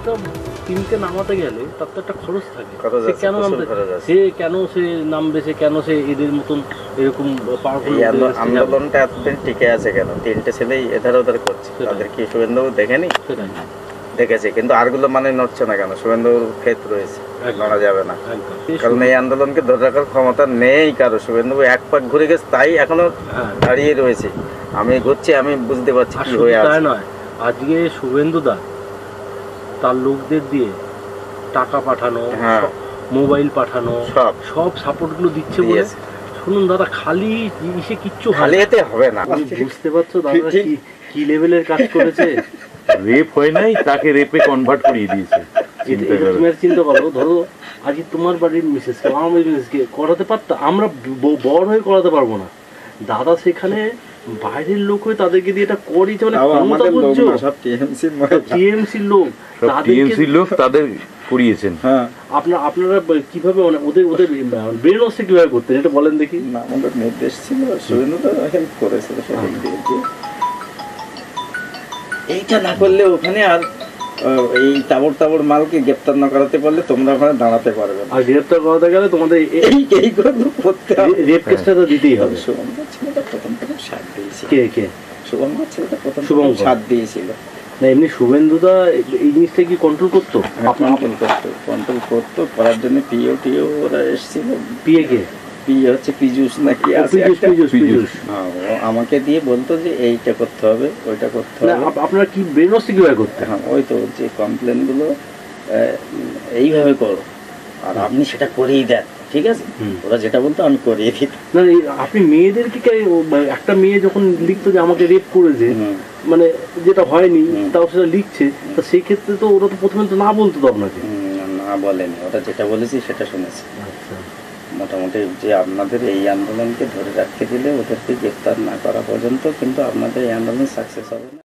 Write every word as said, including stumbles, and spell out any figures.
একটা টিমকে নামাতে গেলে তার তো একটা খরচ থাকে, সে কেন নামতে সে কেন সে নামবে, সে কেন সে এদের মতন এরকম আন্দোলনটা এতদিন টিকে আছে কেন? তিনটে ছেলেই এধার ওধার করছে, তাদের কি শুভেন্দুবাবু দেখেনি? দেখেছে, কিন্তু আরগুলো মানে নড়ছে না কেন? শুভেন্দুর ক্ষেত রয়েছে, নড়া যাবে না, কারণ এই আন্দোলনকে ধরে রাখার ক্ষমতা নেই কারো। শুভেন্দুবাবু এক পাক ঘুরে গেছে, তাই এখনো দাঁড়িয়ে রয়েছে। আমি ঘুরছি, আমি বুঝতে পারছি কি হয়ে আছে। নয়, আজকে শুভেন্দু দা তার লোকদের দিয়ে টাকা পাঠানো, মোবাইল পাঠানো, সব সব সাপোর্ট গুলো দিচ্ছে বলে শুনুন দাদা, খালি ইসে কিচ্ছু খালি এতে হবে না। বুঝতে পারছো দাদা কি কি লেভেলের কাজ করেছে? রেপ হয় নাই, তাকে রেপে কনভার্ট করিয়ে দিয়েছে। তুমি চিন্তা করো, ধরো আজকে তোমার বাড়ির মিসেসকে আমার বাড়ির মিসেসকে করাতে পারতো, আমরা বড় হয়ে করাতে পারবো না, দাদা সেখানে বাইরের লোক হয়ে তাদেরকে দিয়ে এটা করিয়েছে, মানে ক্ষমতা বুঝছো, টিএমসির লোক টিএমসির লোক তাদের করিয়েছেন। হ্যাঁ, আপনারা আপনারা কিভাবে মানে ওদের ওদের ব্রেন ওয়াশটা কিভাবে করতেন এটা বলেন দেখি। না, আমাদের নির্দেশ ছিল, শুভেন্দুদা হেল্প করেছিল সেদিক দিয়ে। এইটা না করলে ওখানে আর এই তাবড় তাবড় মালকে গ্রেপ্তার না করাতে পারলে তোমরা ওখানে দাঁড়াতে পারবে না। আর গ্রেপ্তার করাতে গেলে তোমাদের এই এই করে করতে হবে, রেপ কেসটা তো দিতেই হবে। শুভঙ্কর ছেলেটা প্রথম প্রথম সাথ দিয়েছিল। কে কে? শুভঙ্কর ছেলেটা প্রথম প্রথম সাথ দিয়েছিল। না, এমনি শুভেন্দুদা এই জিনিসটা কি কন্ট্রোল করতো? কন্ট্রোল করতো, কন্ট্রোল করতো করার জন্য পিও টিও ওরা এসেছিল। পিএ কে? পিএ হচ্ছে পীযূষ নাকি আছে, আমাকে দিয়ে বলতো যে এইটা করতে হবে, ওইটা করতে হবে। আপনারা কি ব্রেন ওয়াশ কিভাবে করতে? হ্যাঁ, ওই তো যে কমপ্লেন গুলো এইভাবে করো, আর আপনি সেটা করেই দেন, ঠিক আছে? ওরা যেটা বলতো আমি করিয়ে দিতাম। না, আপনি মেয়েদেরকে একটা মেয়ে যখন লিখতো যে আমাকে রেপ করেছে, মানে যেটা হয়নি তাও সেটা লিখছে, তা সেই ক্ষেত্রে তো ওরা তো প্রথমে তো না বলতো তো আপনাকে। না বলেনি, ওরা যেটা বলেছি সেটা শুনেছি। আচ্ছা, মোটামুটি যে আপনাদের এই আন্দোলনকে ধরে রাখতে গেলে ওদেরকে গ্রেপ্তার না করা পর্যন্ত কিন্তু আপনাদের এই আন্দোলন সাকসেস হবে না।